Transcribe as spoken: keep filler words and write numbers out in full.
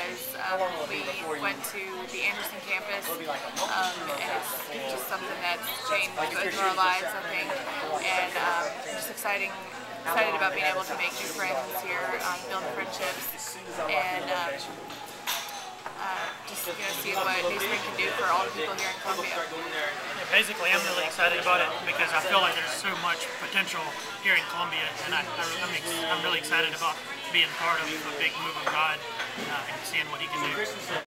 was um, we went to the Anderson campus, um, and it's just something that's changed both of our lives, I think, and um, just exciting, excited about being able to make new friends here, um, build friendships, and um, uh, just you know, see what NewSpring can do for all the people here in Columbia. Yeah, basically, I'm really excited about it because I feel like there's so much potential here in Columbia, and I, I, I'm, ex I'm really excited about being part of a big move of God uh, and seeing what He can do.